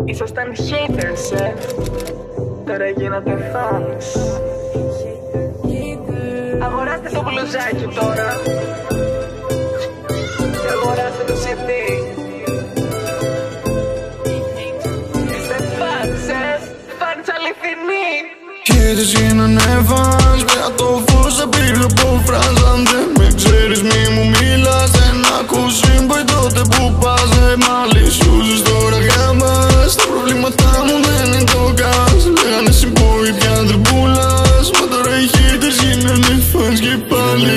Ήσασταν haters, τώρα γίνατε fans. Αγοράστε το μπλουζάκι τώρα και αγοράστε το CD. Είστε fans, fans αληθινοί. Haters γίνανε fans, πέρα το φως απειλώ από φράζ. Αν δεν με ξέρεις μη μου μιλάς, δεν ακούσει πάει τότε που πας. Μάλι σου ζεις τώρα γάμας, τα προβλήματά μου δεν είναι το gas. Λέγανε συμπόη πια τριμπούλας, μα τώρα οι haters γίνανε fans και πάλι.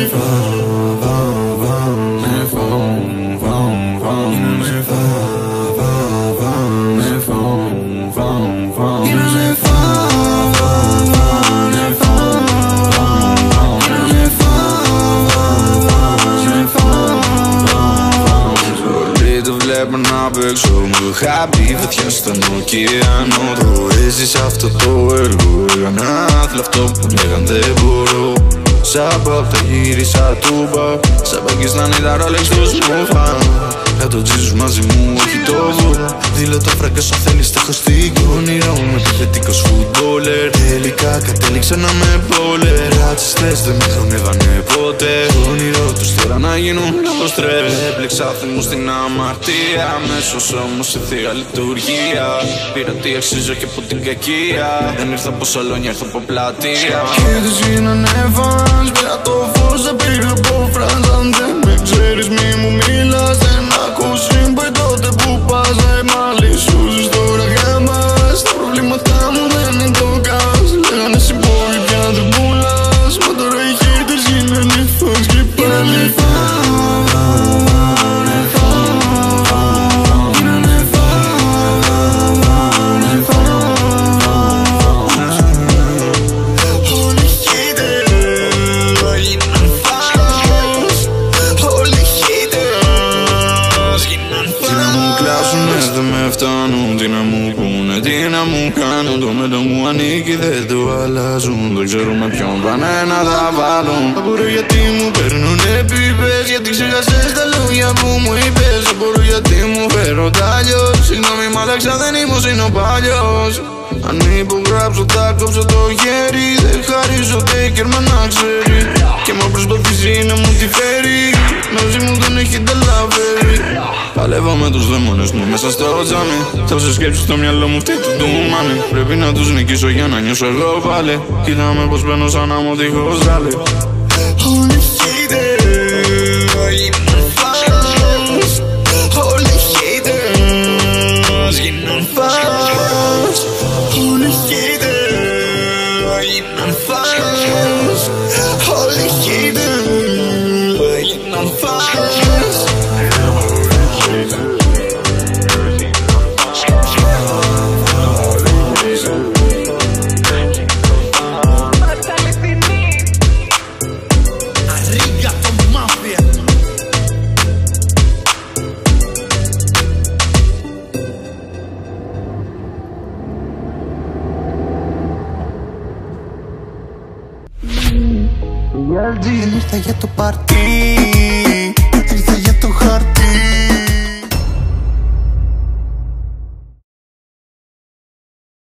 Βλέπω να παίξω, μου είχα πει φωτιά στον ωκεανό. Το έζησα αυτό το έργο, έκανα άθλο αυτό που λέγαν δεν μπορώ. Σαν απ' τα γύρισα τούμπα, σαν παγκείς να είναι τα Rolex τους μούφα. Κάτω τζίζους μαζί μου, όχι το βόλα. Δήλω το φράγκα σου θέλεις, τα έχω στην όνειρα μου. Επιθετικός φουτμπόλερ, τελικά κατέληξα να με μπόλερ. Ρατσιστές δεν με χρονεύανε ποτέ, το όνειρό τους τώρα να γίνουν λόγω στρες. Έπλεξα μου στην αμαρτία, αμέσως όμως σε θεία λειτουργία. Πήρα τι αξίζω και από την κακία, δεν ήρθα από σαλόνια, ήρθα από πλατεία. Haters γίνανε fans, πέρα το φως απειλώ από φράζ. Αν δεν με ξέρεις μη μου μιλάς, δεν ακούσει πάει τότε που πας. Μάλι σου ζεις τώρα γάμας, τα προβλήματά μου δεν είναι το gas. Λέγανε συμπόη πια τριμπούλας, μα τώρα οι haters γίνανε fans και πάλι. Τι να μου πούνε, τι να μου κάνουν, το μέτρο μου ανήκει, δεν το αλλάζουν. Δεν ξέρουμε ποιον πάνε να τα βάλουν. Απορώ γιατί μου παίρνουνε πίπες, γιατί ξέχασες τα λόγια που μου είπες. Απορώ γιατί μου φέρονται αλλιώς, συγγνώμη μ' άλλαξα, δεν είμαι ως είναι ο παλιός. Αν υπογράψω θα κόψω το χέρι, δεν χαρίζω τέκερμα να ξέρει. Και μα προσπαθήσει να μου τη φέρει, μαζί μου δεν έχει τελαβέρει. Παλεύω με τους δαίμονες μου μέσα στο τζάμι, τόσες σκέψεις στο μυαλό μου φταίει του μάνι. Πρέπει να τους νικήσω για να νιώσω εγώ πάλι. Κοίταμε πως μπαίνω σαν να μου δίχως ζάλι. Όλοι haters γίναν fans, όλοι haters γίναν fans, όλοι haters γίναν fans, όλοι haters γίναν fans. Δεν ήρθα για το πάρτι,